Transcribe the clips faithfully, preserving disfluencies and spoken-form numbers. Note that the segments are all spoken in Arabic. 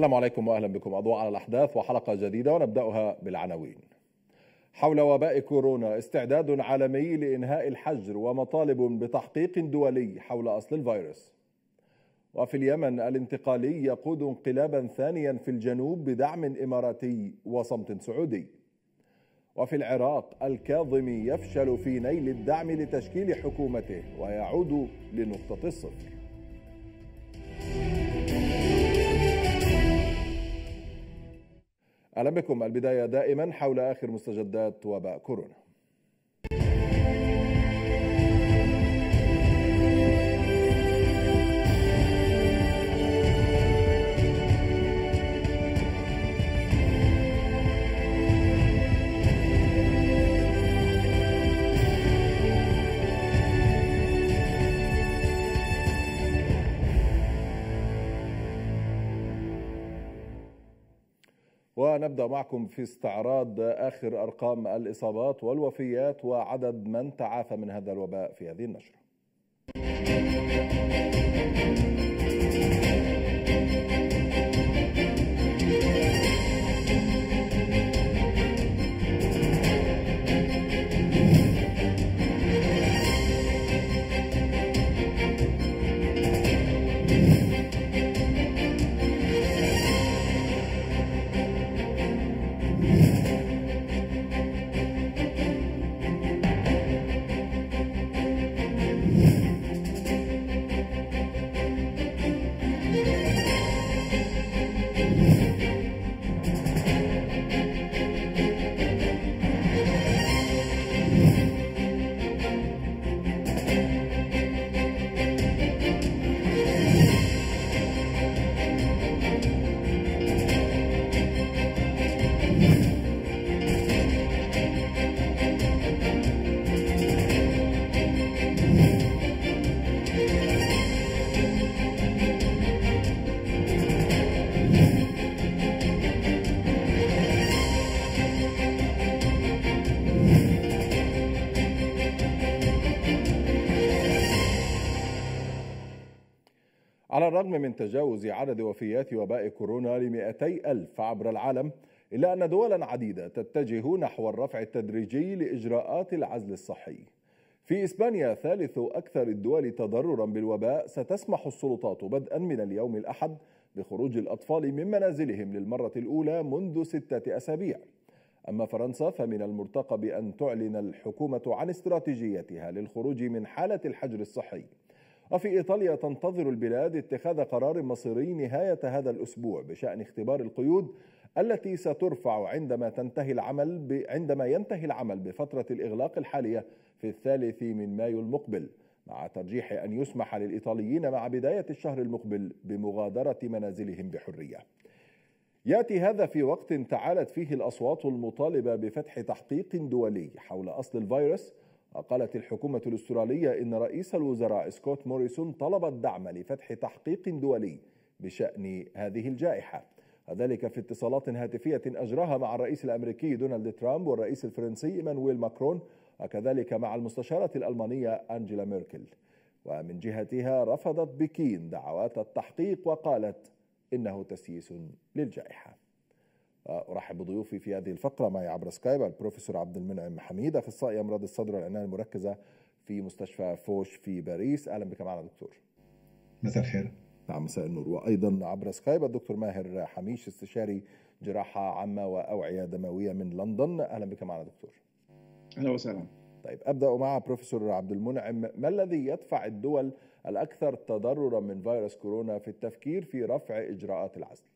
السلام عليكم وأهلا بكم. أضواء على الأحداث وحلقة جديدة ونبدأها بالعناوين. حول وباء كورونا، استعداد عالمي لإنهاء الحجر ومطالب بتحقيق دولي حول أصل الفيروس. وفي اليمن، الانتقالي يقود انقلابا ثانيا في الجنوب بدعم إماراتي وصمت سعودي. وفي العراق، الكاظمي يفشل في نيل الدعم لتشكيل حكومته ويعود لنقطة الصفر. أهلا بكم. البداية دائما حول آخر مستجدات وباء كورونا. ونبدأ معكم في استعراض آخر أرقام الإصابات والوفيات وعدد من تعافى من هذا الوباء في هذه النشرة. على الرغم من تجاوز عدد وفيات وباء كورونا لمئتي ألف عبر العالم، إلا أن دولا عديدة تتجه نحو الرفع التدريجي لإجراءات العزل الصحي. في إسبانيا، ثالث أكثر الدول تضررا بالوباء، ستسمح السلطات بدءا من اليوم الأحد بخروج الأطفال من منازلهم للمرة الأولى منذ ستة أسابيع. أما فرنسا، فمن المرتقب أن تعلن الحكومة عن استراتيجيتها للخروج من حالة الحجر الصحي. وفي إيطاليا، تنتظر البلاد اتخاذ قرار مصيري نهاية هذا الأسبوع بشأن اختبار القيود التي سترفع عندما تنتهي العمل ب... عندما ينتهي العمل بفترة الإغلاق الحالية في الثالث من مايو المقبل، مع ترجيح أن يسمح للإيطاليين مع بداية الشهر المقبل بمغادرة منازلهم بحرية. يأتي هذا في وقت تعالت فيه الأصوات المطالبة بفتح تحقيق دولي حول أصل الفيروس. وقالت الحكومة الأسترالية إن رئيس الوزراء سكوت موريسون طلب الدعم لفتح تحقيق دولي بشأن هذه الجائحة، وذلك في اتصالات هاتفية أجراها مع الرئيس الأمريكي دونالد ترامب والرئيس الفرنسي إيمانويل ماكرون، وكذلك مع المستشارة الألمانية أنجيلا ميركل. ومن جهتها رفضت بكين دعوات التحقيق وقالت إنه تسييس للجائحة. أرحب بضيوفي في هذه الفقرة. معي عبر سكايب البروفيسور عبد المنعم حميد، أخصائي أمراض الصدر والعناية المركزة في مستشفى فوش في باريس. أهلا بك معنا دكتور. مساء الخير. نعم، مساء النور. وأيضا عبر سكايب الدكتور ماهر حميش، استشاري جراحة عامة وأوعية دموية من لندن. أهلا بك معنا دكتور. أهلا وسهلا. طيب، أبدأ مع بروفيسور عبد المنعم. ما الذي يدفع الدول الأكثر تضررا من فيروس كورونا في التفكير في رفع إجراءات العزل؟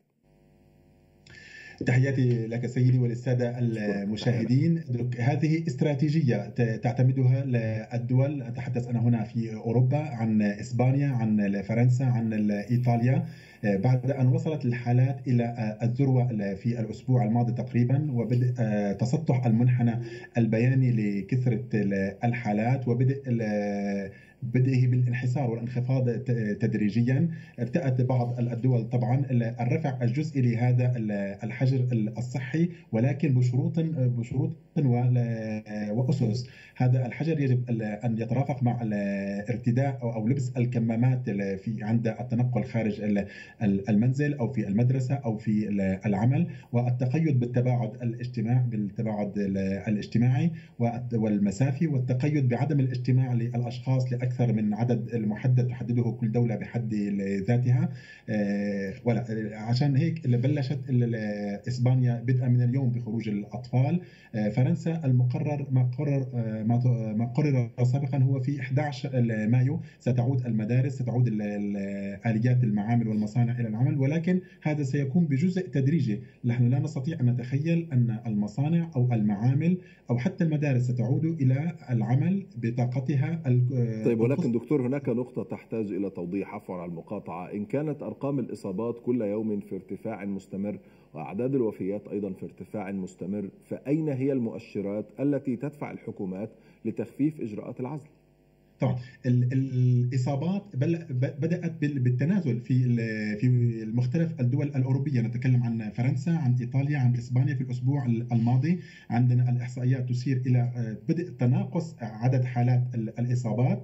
تحياتي لك سيدي وللسادة المشاهدين. هذه استراتيجية تعتمدها الدول، أتحدث أنا هنا في أوروبا عن إسبانيا، عن فرنسا، عن إيطاليا، بعد أن وصلت الحالات إلى الذروة في الأسبوع الماضي تقريبا، وبدء تسطح المنحنى البياني لكثرة الحالات، وبدء بدءه بالانحسار والانخفاض تدريجيا، ابتدأت بعض الدول طبعا الرفع الجزئي لهذا الحجر الصحي، ولكن بشروط بشروط وأسس. هذا الحجر يجب أن يترافق مع الارتداء أو لبس الكمامات في عند التنقل خارج المنزل أو في المدرسة أو في العمل، والتقيد بالتباعد الاجتماعي بالتباعد الاجتماعي والمسافي، والتقيد بعدم الاجتماع للأشخاص لأكثر من عدد المحدد تحدده كل دولة بحد ذاتها. ولا عشان هيك بلشت إسبانيا بدءا من اليوم بخروج الأطفال. فرنسا المقرر ما قرر ما قرر سابقا هو في أحد عشر مايو ستعود المدارس، ستعود آليات المعامل والمصانع إلى العمل، ولكن هذا سيكون بجزء تدريجي. نحن لا نستطيع أن نتخيل أن المصانع أو المعامل أو حتى المدارس ستعود إلى العمل بطاقتها. طيب، ولكن دكتور هناك نقطة تحتاج إلى توضيح، عفوا على المقاطعة. إن كانت أرقام الإصابات كل يوم في ارتفاع مستمر وأعداد الوفيات أيضا في ارتفاع مستمر، فأين هي المؤشرات التي تدفع الحكومات لتخفيف إجراءات العزل؟ طبعا الاصابات بدات بالتنازل في في مختلف الدول الاوروبيه. نتكلم عن فرنسا، عن ايطاليا، عن اسبانيا. في الاسبوع الماضي عندنا الاحصائيات تشير الى بدء تناقص عدد حالات الاصابات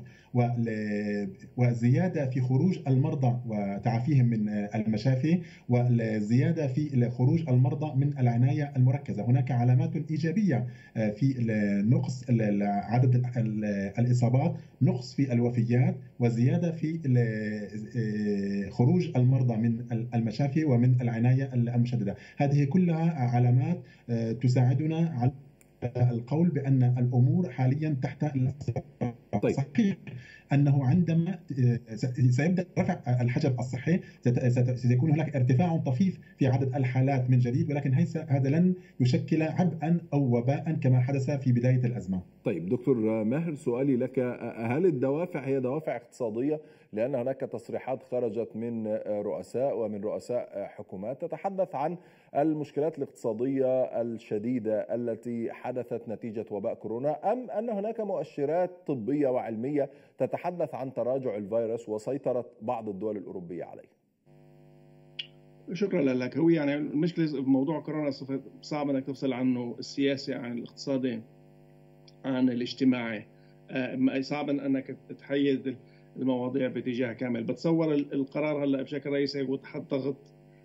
وزياده في خروج المرضى وتعافيهم من المشافي، وزياده في خروج المرضى من العنايه المركزه. هناك علامات ايجابيه في نقص عدد الاصابات، نقص في الوفيات، وزيادة في خروج المرضى من المشافي ومن العناية المشددة. هذه كلها علامات تساعدنا على القول بأن الأمور حاليا تحت طيب. صحيح أنه عندما سيبدأ رفع الحجر الصحي سيكون هناك ارتفاع طفيف في عدد الحالات من جديد، ولكن هذا لن يشكل عبئا أو وباء كما حدث في بداية الأزمة. طيب دكتور ماهر، سؤالي لك، هل الدوافع هي دوافع اقتصادية؟ لأن هناك تصريحات خرجت من رؤساء ومن رؤساء حكومات تتحدث عن المشكلات الاقتصادية الشديدة التي حدثت نتيجة وباء كورونا، أم أن هناك مؤشرات طبية وعلمية تتحدث عن تراجع الفيروس وسيطرة بعض الدول الأوروبية عليه؟ شكرا لك. هو يعني المشكلة في موضوع كورونا صعب أنك تفصل عنه السياسي عن الاقتصادي عن الاجتماعي. صعب أنك تحيد المواضيع باتجاه كامل. بتصور القرار هلا بشكل رئيسي هو تحت ضغط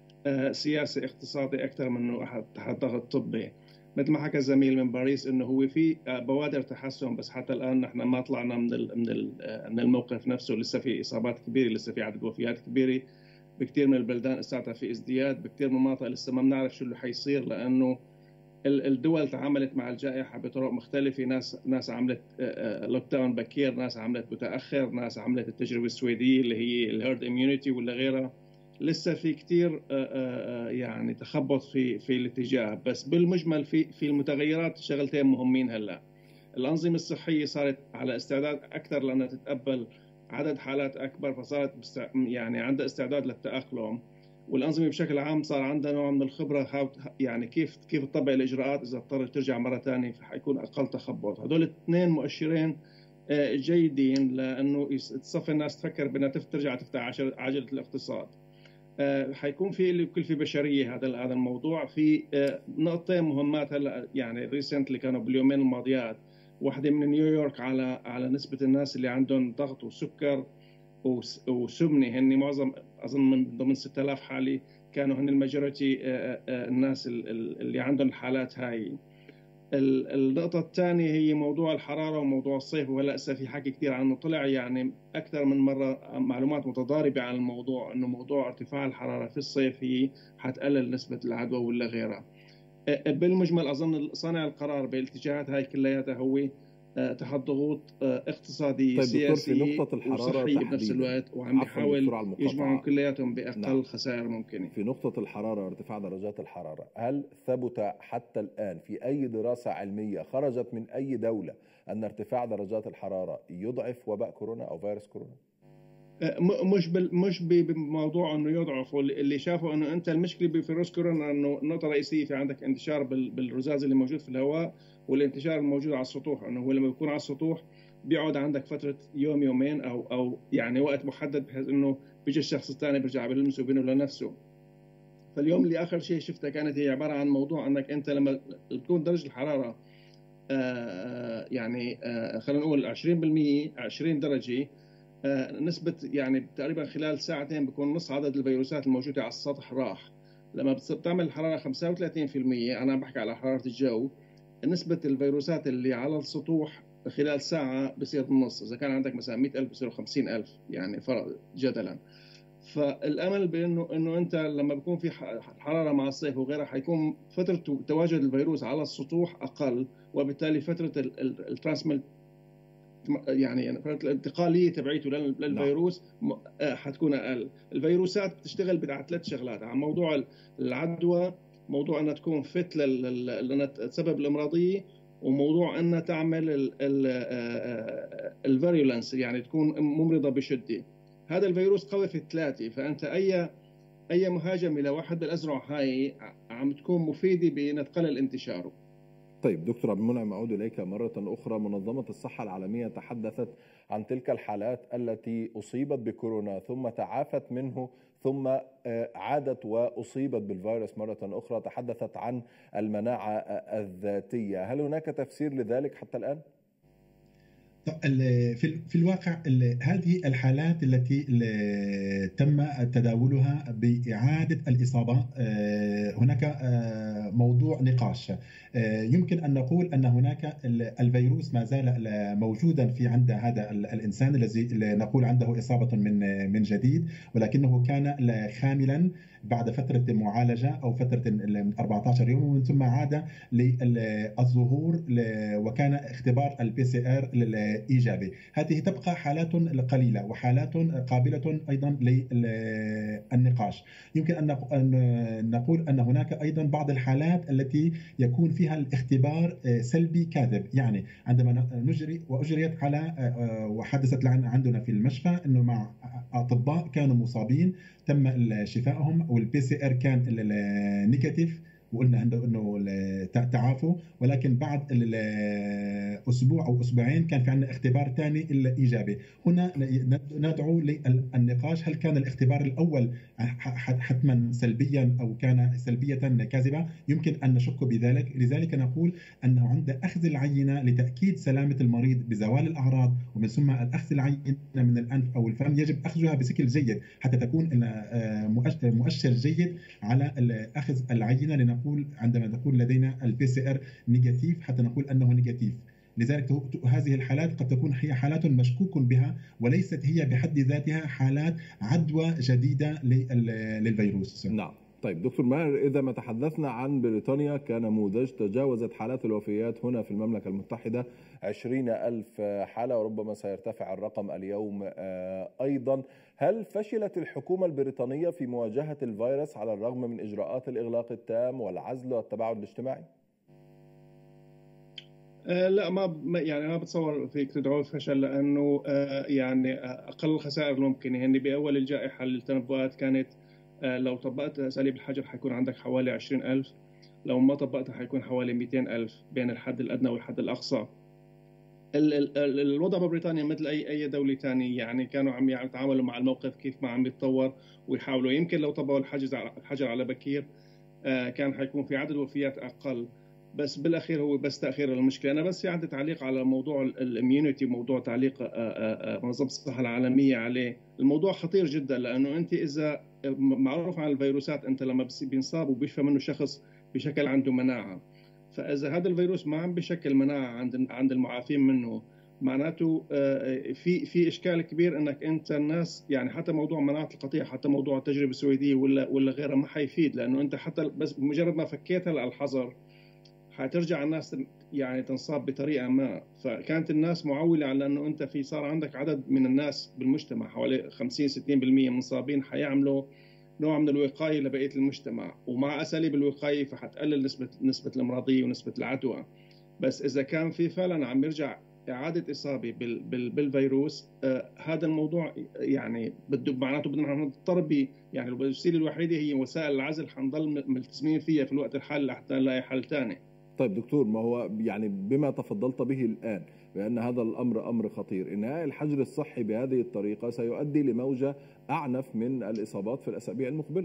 سياسي اقتصادي أكثر منه تحت ضغط طبي. مثل ما حكى الزميل من باريس انه هو في بوادر تحسن، بس حتى الان نحن ما طلعنا من من الموقف نفسه. لسه في اصابات كبيره، لسه في عدد وفيات كبيره بكثير من البلدان، لساتها في ازدياد بكثير من المناطق. لسه ما بنعرف شو اللي حيصير، لانه الدول تعاملت مع الجائحه بطرق مختلفه. ناس ناس عملت لوك داون بكير، ناس عملت متاخر، ناس عملت التجربه السويديه اللي هي الهيرد اميونيتي ولا غيرها. لسه في كثير يعني تخبط في في الاتجاه، بس بالمجمل في في المتغيرات شغلتين مهمين. هلا الانظمه الصحيه صارت على استعداد اكثر لانها تتقبل عدد حالات اكبر، فصارت يعني عندها استعداد للتاقلم. والانظمه بشكل عام صار عندها نوع من الخبره، يعني كيف كيف تطبق الاجراءات اذا اضطرت ترجع مره ثانيه، فحيكون اقل تخبط. هدول الاثنين مؤشرين جيدين لانه تصفي الناس تفكر بانها ترجع تفتح عجله الاقتصاد. حيكون في كلفة بشرية هذا هذا الموضوع. في نقطتين مهمات هلا يعني ريسنت اللي كانوا باليومين الماضيات، واحدة من نيويورك على على نسبة الناس اللي عندهم ضغط وسكر وسمنة، هن معظم أظن من ضمن ستة آلاف حالة كانوا هن الماجوريتي الناس اللي عندهم الحالات هاي. النقطة الثانية هي موضوع الحرارة وموضوع الصيف، وهلا لسه في حكي كثير عنه. طلع يعني أكثر من مرة معلومات متضاربة عن الموضوع، إنه موضوع ارتفاع الحرارة في الصيف هي حتقلل نسبة العدوى ولا غيرها. بالمجمل أظن صانع القرار بالاتجاهات هاي كلياتها هو تحت ضغوط اقتصادية طيب سياسية وصحية بنفس الوقت، وعم يحاول يجمعهم كلياتهم بأقل نعم. خسائر ممكنة. في نقطة الحرارة وارتفاع درجات الحرارة، هل ثبت حتى الآن في أي دراسة علمية خرجت من أي دولة أن ارتفاع درجات الحرارة يضعف وباء كورونا أو فيروس كورونا؟ مش مش بموضوع انه يضعفوا. اللي شافوا انه انت المشكله بفيروس كورونا انه النقطه الرئيسيه في عندك انتشار بالرذاذ اللي موجود في الهواء، والانتشار الموجود على السطوح. انه هو لما بيكون على السطوح بيقعد عندك فتره يوم يومين او او يعني وقت محدد، بحيث انه بيجي الشخص الثاني بيرجع بيلمسه بينه لنفسه. فاليوم اللي اخر شيء شفتها كانت هي عباره عن موضوع انك انت لما تكون درجه الحراره آه يعني آه خلينا نقول عشرين بالمئة عشرين درجه، آه نسبه يعني تقريبا خلال ساعتين بيكون نص عدد الفيروسات الموجوده على السطح راح. لما بتعمل الحراره خمسة وثلاثين بالمئة، انا بحكي على حراره الجو، نسبه الفيروسات اللي على السطوح خلال ساعه بصير النص. اذا كان عندك مثلا مئة ألف بصيروا خمسين ألف يعني فرق جدلا. فالامل بانه انه انت لما بيكون في حراره مع الصيف وغيرها حيكون فتره تواجد الفيروس على السطوح اقل، وبالتالي فتره الترانسميت يعني فتره الانتقاليه تبعيته للفيروس حتكون اقل. الفيروسات بتشتغل على ثلاث شغلات: على موضوع العدوى، موضوع انها تكون فت لانها تسبب الامراضيه، وموضوع انها تعمل الفيرولنس يعني تكون ممرضه بشده. هذا الفيروس قوي في الثلاثه، فانت اي اي مهاجمه لواحد بالازرع هاي عم تكون مفيده بنتقلل انتشاره. طيب دكتور عبد المنعم، أعود إليك مرة أخرى. منظمة الصحة العالمية تحدثت عن تلك الحالات التي أصيبت بكورونا ثم تعافت منه ثم عادت وأصيبت بالفيروس مرة أخرى، تحدثت عن المناعة الذاتية. هل هناك تفسير لذلك حتى الآن؟ في في الواقع هذه الحالات التي تم تداولها بإعادة الإصابة، هناك موضوع نقاش. يمكن أن نقول أن هناك الفيروس ما زال موجودا في عند هذا الإنسان الذي نقول عنده إصابة من من جديد، ولكنه كان خاملا بعد فترة معالجة أو فترة أربعة عشر يوم، ومن ثم عاد للظهور وكان اختبار البي سي ار إيجابي. هذه تبقى حالات قليلة وحالات قابلة أيضا للنقاش. يمكن أن نقول أن هناك أيضا بعض الحالات التي يكون فيها الاختبار سلبي كاذب، يعني عندما نجري وأجريت على وحدثت عندنا في المشفى أنه مع أطباء كانوا مصابين تم شفائهم والبي سي ار كان نيجاتيف وقلنا انه تعافوا، ولكن بعد اسبوع او اسبوعين كان في عندنا اختبار ثاني ايجابي. هنا ندعو للنقاش: هل كان الاختبار الاول حتما سلبيا او كان سلبيه كاذبه؟ يمكن ان نشك بذلك. لذلك نقول انه عند اخذ العينه لتاكيد سلامه المريض بزوال الاعراض ومن ثم اخذ العينه من الانف او الفم يجب اخذها بشكل جيد حتى تكون مؤشر جيد على اخذ العينه، لنقول عندما نقول لدينا البي سي ار نيجاتيف حتى نقول انه نيجاتيف. لذلك هذه الحالات قد تكون هي حالات مشكوك بها وليست هي بحد ذاتها حالات عدوى جديده للفيروس. نعم. طيب دكتور ماهر، إذا ما تحدثنا عن بريطانيا كنموذج، تجاوزت حالات الوفيات هنا في المملكة المتحدة عشرين ألف حالة وربما سيرتفع الرقم اليوم أيضا. هل فشلت الحكومة البريطانية في مواجهة الفيروس على الرغم من إجراءات الإغلاق التام والعزل والتباعد الاجتماعي؟ آه لا، ما يعني ما بتصور فيك تدعوه فشل، لأنه آه يعني أقل الخسائر الممكنة. يعني بأول الجائحة التنبؤات كانت آه لو طبقت أساليب الحجر حيكون عندك حوالي عشرين ألف، لو ما طبقتها حيكون حوالي مئتين ألف بين الحد الأدنى والحد الأقصى. ال ال ال الوضع ببريطانيا مثل أي أي دولة ثانية، يعني كانوا عم يتعاملوا مع الموقف كيف ما عم يتطور ويحاولوا. يمكن لو طبقوا الحجر على الحجر على بكير آه كان حيكون في عدد وفيات أقل، بس بالاخير هو بس تاخير المشكله. انا بس عندي تعليق على موضوع الاميونيتي، موضوع تعليق منظمه الصحه العالميه عليه. الموضوع خطير جدا، لانه انت اذا معروف عن الفيروسات انت لما بينصاب وبيشفى منه شخص بشكل عنده مناعه، فاذا هذا الفيروس ما عم بشكل مناعه عند عند المعافين منه، معناته في في اشكال كبير انك انت الناس يعني حتى موضوع مناعه القطيع، حتى موضوع التجربه السويديه ولا ولا غيرها ما حيفيد، لانه انت حتى بس مجرد ما فكيت هلا الحظر حترجع الناس يعني تنصاب بطريقه ما. فكانت الناس معوله على انه انت في صار عندك عدد من الناس بالمجتمع حوالي خمسين ستين بالمئة منصابين، حيعملوا نوع من الوقايه لبقيه المجتمع، ومع اساليب الوقايه فحتقلل نسبه نسبه الامراضيه ونسبه العدوى. بس اذا كان في فعلا عم يرجع اعاده اصابه بال بال بالفيروس، آه هذا الموضوع يعني بده معناته بدنا نضطر ب يعني الوسيله الوحيده هي وسائل العزل، حنضل ملتزمين فيها في الوقت الحالي لحتى نلاقي حل ثاني. طيب دكتور، ما هو يعني بما تفضلت به الآن بأن هذا الأمر أمر خطير، إنهاء الحجر الصحي بهذه الطريقة سيؤدي لموجة أعنف من الإصابات في الأسابيع المقبلة.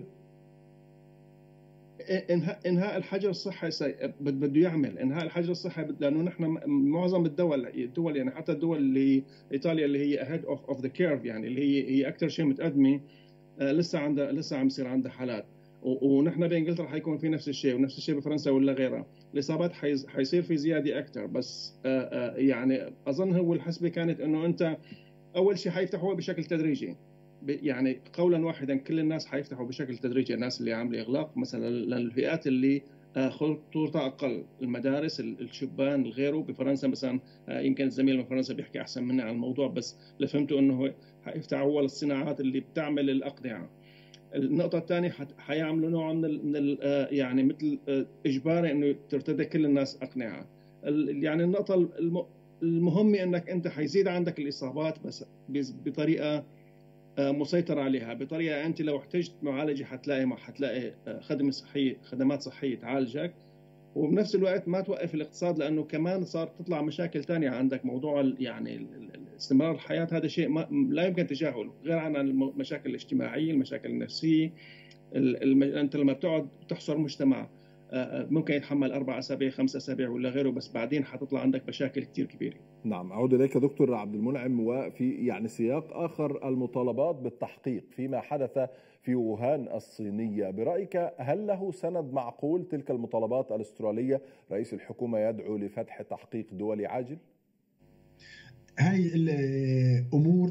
انهاء انهاء الحجر الصحي بده يعمل انهاء الحجر الصحي، لانه نحن معظم الدول الدول يعني حتى الدول اللي ايطاليا اللي هي ahead of of the curve، يعني اللي هي هي اكثر شيء متقدمه، لسه عندها لسه عم يصير عندها حالات، ونحن بانجلترا حيكون في نفس الشيء، ونفس الشيء بفرنسا ولا غيرها. الاصابات حيصير في زياده اكثر، بس يعني اظن هو الحسبه كانت انه انت اول شيء حيفتحوا بشكل تدريجي، يعني قولا واحدا كل الناس حيفتحوا بشكل تدريجي. الناس اللي عامله اغلاق مثلا للفئات اللي خطورتها اقل، المدارس، الشبان، غيره. بفرنسا مثلا يمكن الزميل من فرنسا بيحكي احسن مني عن الموضوع، بس اللي فهمته انه حيفتحوا اول الصناعات اللي بتعمل الاقنعه. النقطه الثانيه حيعملوا نوع من ال يعني مثل اجباري انه ترتدي كل الناس اقنعه. يعني النقطه المهمه انك انت حيزيد عندك الاصابات، بس بطريقه مسيطر عليها، بطريقه انت لو احتجت معالجه حتلاقي ما حتلاقي خدمه صحيه خدمات صحيه تعالجك، وبنفس الوقت ما توقف الاقتصاد، لانه كمان صار تطلع مشاكل ثانيه عندك. موضوع يعني استمرار الحياه هذا شيء ما لا يمكن تجاهله، غير عن المشاكل الاجتماعيه، المشاكل النفسيه. انت لما بتقعد تحصر مجتمع ممكن يتحمل أربع أسابيع خمس أسابيع ولا غيره، بس بعدين حتطلع عندك مشاكل كتير كبيرة. نعم، أعود إليك دكتور عبد المنعم، وفي يعني سياق آخر المطالبات بالتحقيق فيما حدث في ووهان الصينية، برأيك هل له سند معقول تلك المطالبات الأسترالية؟ رئيس الحكومة يدعو لفتح تحقيق دولي عاجل. هاي الامور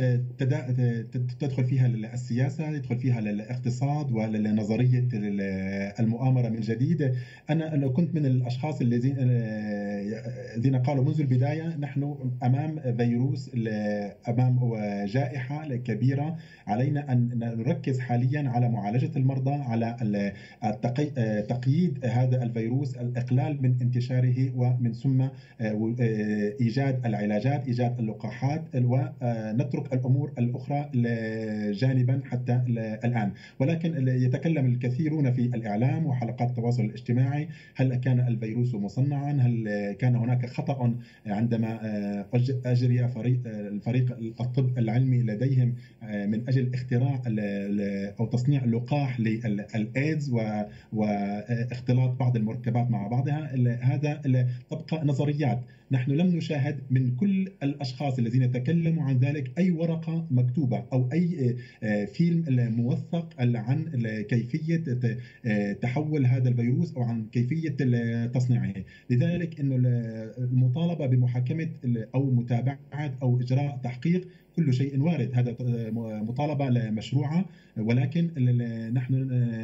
تدخل فيها السياسه، يدخل فيها الاقتصاد ولنظريه المؤامره من جديد. انا كنت من الاشخاص الذين الذين قالوا منذ البدايه نحن امام فيروس، امام جائحه كبيره، علينا ان نركز حاليا على معالجه المرضى، على تقييد هذا الفيروس، الاقلال من انتشاره، ومن ثم ايجاد العلاجات، إيجاد اللقاحات، ونترك الأمور الأخرى جانبا حتى الآن. ولكن يتكلم الكثيرون في الإعلام وحلقات التواصل الاجتماعي، هل كان الفيروس مصنعا؟ هل كان هناك خطأ عندما أجري فريق الفريق الطب العلمي لديهم من أجل اختراع أو تصنيع لقاح للإيدز واختلاط بعض المركبات مع بعضها؟ هذا تبقى نظريات. نحن لم نشاهد من كل الأشخاص الذين تكلموا عن ذلك أي ورقة مكتوبة أو أي فيلم موثق عن كيفية تحول هذا الفيروس أو عن كيفية تصنيعه. لذلك أن المطالبة بمحاكمة أو متابعة أو إجراء تحقيق كل شيء وارد، هذا مطالبة مشروعة، ولكن نحن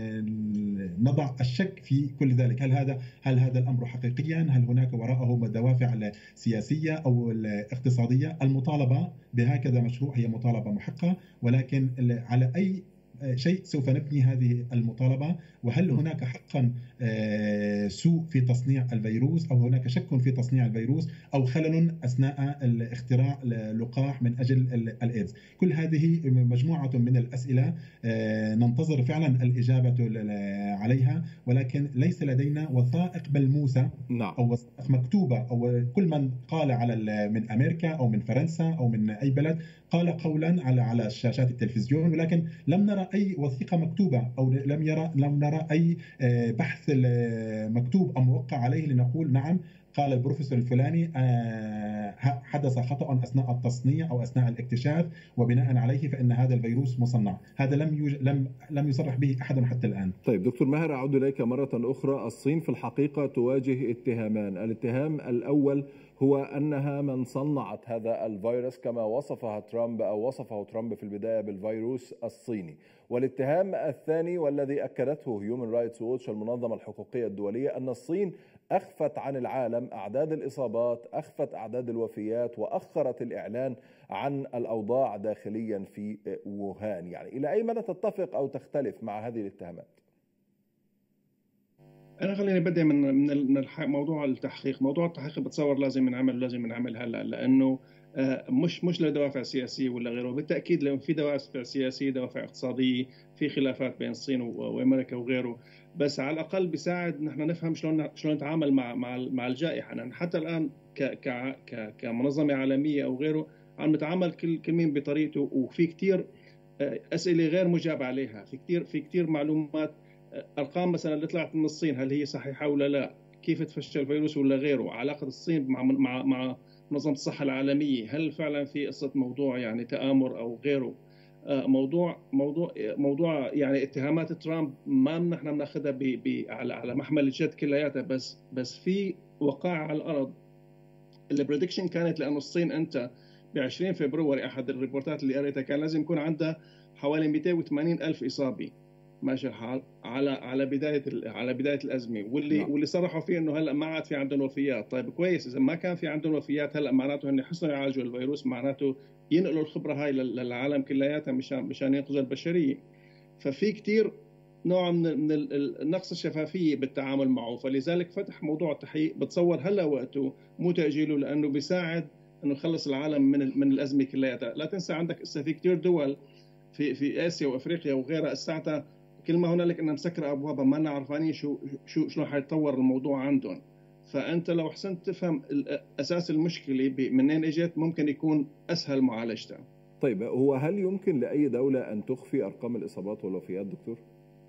نضع الشك في كل ذلك. هل هذا هل هذا الأمر حقيقيا؟ هل هناك وراءه دوافع سياسية أو اقتصادية؟ المطالبة بهكذا مشروع هي مطالبة محقة، ولكن على أي شيء سوف نبني هذه المطالبة؟ وهل هناك حقا سوء في تصنيع الفيروس، أو هناك شك في تصنيع الفيروس، أو خلل أثناء الاختراع لقاح من أجل الإيدز؟ كل هذه مجموعة من الأسئلة ننتظر فعلا الإجابة عليها، ولكن ليس لدينا وثائق ملموسة أو وثائق مكتوبة. أو كل من قال على من أمريكا أو من فرنسا أو من أي بلد قال قولا على على شاشات التلفزيون، ولكن لم نرى أي وثيقة مكتوبة، أو لم يرى لم نرى أي بحث مكتوب أو موقع عليه لنقول نعم قال البروفيسور الفلاني حدث خطأ أثناء التصنيع أو أثناء الاكتشاف، وبناء عليه فإن هذا الفيروس مصنع. هذا لم يوج... لم لم يصرح به أحد حتى الآن. طيب دكتور ماهر، أعود إليك مرة أخرى. الصين في الحقيقة تواجه اتهامان. الاتهام الأول هو أنها من صنعت هذا الفيروس كما وصفها ترامب أو وصفه ترامب في البداية بالفيروس الصيني. والاتهام الثاني والذي أكدته هيومن رايتس ووتش، المنظمة الحقوقية الدولية، أن الصين أخفت عن العالم أعداد الإصابات، أخفت أعداد الوفيات، وأخرت الإعلان عن الأوضاع داخليا في ووهان. يعني إلى أي مدى تتفق أو تختلف مع هذه الاتهامات؟ أنا خليني بدي من من موضوع التحقيق. موضوع التحقيق بتصور لازم نعمل لازم نعمل هلا، لأنه مش مش لدوافع سياسيه ولا غيره. بالتاكيد لو في دوافع سياسيه، دوافع اقتصاديه، في خلافات بين الصين وامريكا وغيره، بس على الاقل بيساعد نحن نفهم شلون شلون نتعامل مع مع مع الجائحه. يعني حتى الان ك ك كمنظمه عالميه او غيره عم نتعامل كل كل مين بطريقته، وفي كثير اسئله غير مجاب عليها، في كثير في كثير معلومات. ارقام مثلا اللي طلعت من الصين هل هي صحيحه ولا لا؟ كيف تفشل الفيروس ولا غيره؟ علاقه الصين مع مع مع منظمه الصحه العالميه، هل فعلا في قصه موضوع يعني تآمر او غيره؟ موضوع موضوع موضوع يعني اتهامات ترامب ما نحن بناخذها على على محمل الجد كلياتها، بس بس في وقائع على الارض. البريدكشن كانت لانه الصين انت ب عشرين فبراير احد الريبورتات اللي قريتها كان لازم يكون عندها حوالي مئتين وثمانين ألف اصابه ماشي الحال على على بدايه على بدايه الازمه، واللي نعم. واللي صرحوا فيه انه هلا ما عاد في عندهم وفيات. طيب كويس، اذا ما كان في عندهم وفيات هلا معناته هن حسنوا يعالجوا الفيروس، معناته ينقلوا الخبره هاي للعالم كلياتها مشان مشان ينقذوا البشريه. ففي كثير نوع من من نقص الشفافيه بالتعامل معه، فلذلك فتح موضوع التحقيق بتصور هلا وقته مو تاجيله، لانه بيساعد انه يخلص العالم من من الازمه كلياتها. لا تنسى عندك هسه في كثير دول في في اسيا وافريقيا وغيرها ساعتها كل ما هنالك انها مسكره ابوابها، ما لنا عارفانين شو شو شلون حيتطور الموضوع عندهم. فانت لو حسنت تفهم اساس المشكله منين اجت ممكن يكون اسهل معالجتها. طيب هو هل يمكن لاي دوله ان تخفي ارقام الاصابات والوفيات دكتور؟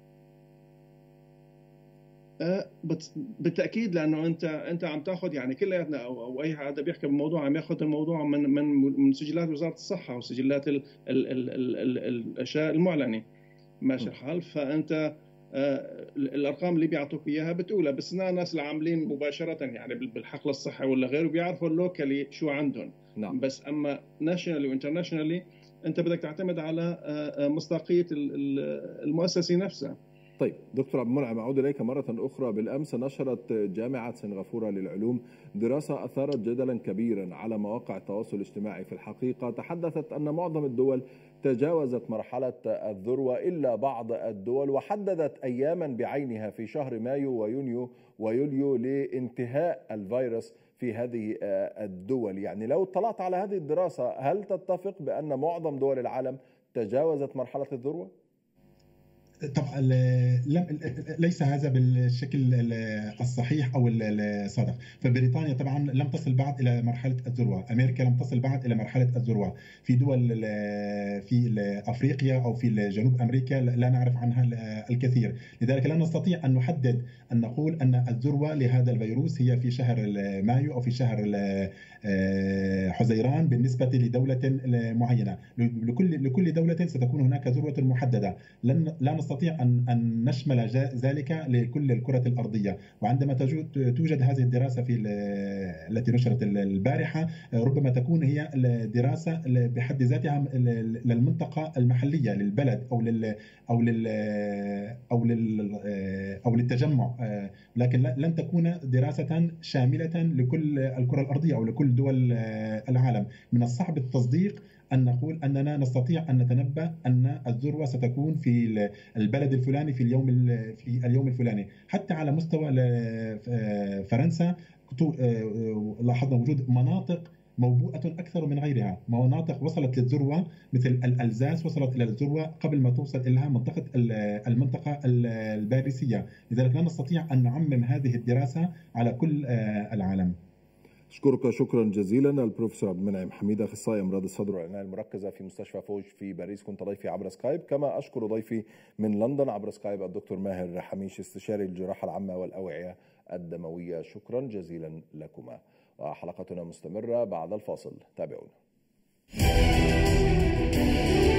بالتاكيد، لانه انت انت عم تاخذ يعني كلياتنا او او اي حدا بيحكي بالموضوع عم ياخذ الموضوع من من من سجلات وزاره الصحه وسجلات ال ال ال ال الاشياء المعلنه ماشي الحال. فانت الارقام اللي بيعطوك اياها بتقولها، بس الناس اللي عاملين مباشره يعني بالحقل الصحي ولا غيره بيعرفوا اللوكالي شو عندهم. نعم. بس اما ناشونالي وانترناشونالي انت بدك تعتمد على مصداقيه المؤسسه نفسها. طيب دكتور عبد المنعم، أعود إليك مرة أخرى. بالأمس نشرت جامعة سنغافورة للعلوم دراسة أثارت جدلا كبيرا على مواقع التواصل الاجتماعي. في الحقيقة تحدثت أن معظم الدول تجاوزت مرحلة الذروة إلا بعض الدول، وحددت أياما بعينها في شهر مايو ويونيو ويوليو لانتهاء الفيروس في هذه الدول. يعني لو اطلعت على هذه الدراسة هل تتفق بأن معظم دول العالم تجاوزت مرحلة الذروة؟ طبعا ليس هذا بالشكل الصحيح او الصادق. فبريطانيا طبعا لم تصل بعد الى مرحله الذروه، امريكا لم تصل بعد الى مرحله الذروه، في دول في افريقيا او في جنوب امريكا لا نعرف عنها الكثير. لذلك لا نستطيع ان نحدد ان نقول ان الذروه لهذا الفيروس هي في شهر مايو او في شهر حزيران بالنسبه لدوله معينه. لكل لكل دوله ستكون هناك ذروه محدده، لن لا نستطيع ان ان نشمل ذلك لكل الكره الارضيه. وعندما توجد هذه الدراسه في التي نشرت البارحه ربما تكون هي الدراسه بحد ذاتها للمنطقه المحليه للبلد او لل او لل او لل او للتجمع، لكن لن تكون دراسه شامله لكل الكره الارضيه او لكل دول العالم. من الصعب التصديق أن نقول أننا نستطيع أن نتنبأ أن الذروة ستكون في البلد الفلاني في اليوم في اليوم الفلاني. حتى على مستوى فرنسا لاحظنا وجود مناطق موبوءة أكثر من غيرها، مناطق وصلت للذروة مثل الألزاس وصلت إلى الذروة قبل ما توصل إليها منطقة المنطقة الباريسية. لذلك لا نستطيع أن نعمم هذه الدراسة على كل العالم. أشكرك شكرا جزيلا البروفيسور عبد المنعم حميدة، أخصائي أمراض الصدر والعناية المركزة في مستشفى فوج في باريس، كنت ضيفي عبر سكايب. كما أشكر ضيفي من لندن عبر سكايب الدكتور ماهر حميش، استشاري الجراحة العامة والأوعية الدموية. شكرا جزيلا لكما، وحلقتنا مستمرة بعد الفاصل، تابعونا.